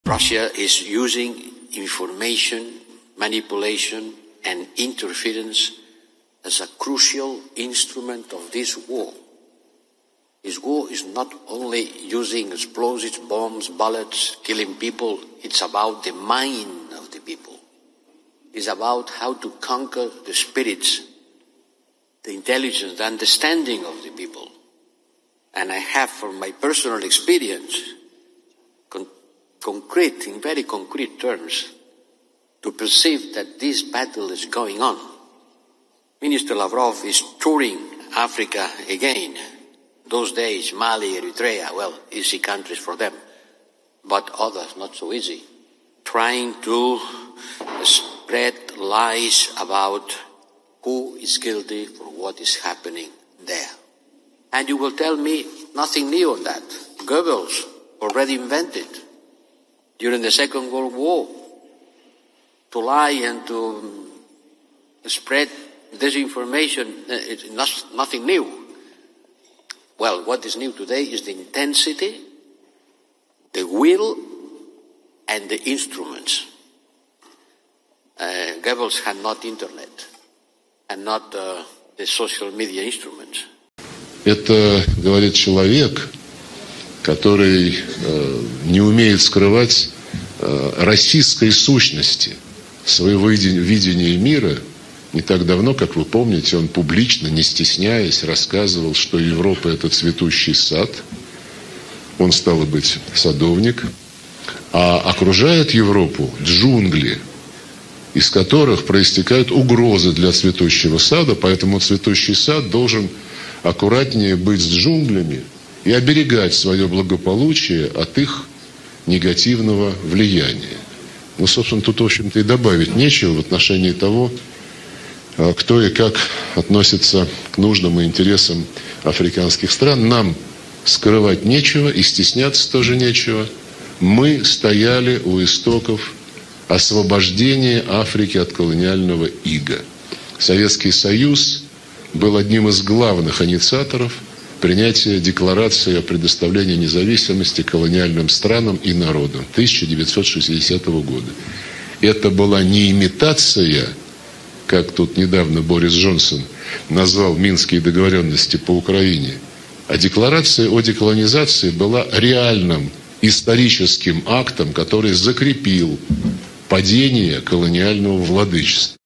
Russia is using information, manipulation and interference as a crucial instrument of this war. This war is not only using explosives, bombs, bullets, killing people. It's about the mind of the people. It's about how to conquer the spirits, the intelligence, the understanding of the people. And I have, from my personal experience, in very concrete terms, to perceive that this battle is going on. Minister Lavrov is touring Africa again. Those days, Mali, Eritrea, well, easy countries for them, but others not so easy. Trying to spread lies about who is guilty for what is happening there. And you will tell me nothing new on that. Goebbels already invented during the Second World War to lie and to spread disinformation. It's nothing new. Well, what is new today is the intensity, the will, and the instruments. Goebbels had not internet and not the social media instruments. Это говорит человек, который не умеет скрывать российской сущности, своего видения мира. Не так давно, как вы помните, он публично, не стесняясь, рассказывал, что Европа – это цветущий сад. Он, стало быть, садовник. А окружают Европу джунгли, из которых проистекают угрозы для цветущего сада. Поэтому цветущий сад должен аккуратнее быть с джунглями и оберегать свое благополучие от их негативного влияния. Ну, собственно, тут, в общем-то, и добавить нечего в отношении того, кто и как относится к нуждам и интересам африканских стран. Нам скрывать нечего и стесняться тоже нечего. Мы стояли у истоков освобождения Африки от колониального ига. Советский Союз был одним из главных инициаторов принятия декларации о предоставлении независимости колониальным странам и народам 1960 года. Это была не имитация, как тут недавно Борис Джонсон назвал Минские договоренности по Украине, а декларация о деколонизации была реальным историческим актом, который закрепил падение колониального владычества.